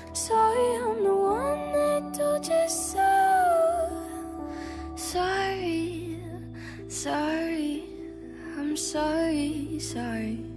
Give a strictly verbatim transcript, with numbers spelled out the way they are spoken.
Sorry, I'm the one that told you so. Sorry, sorry, I'm sorry, sorry.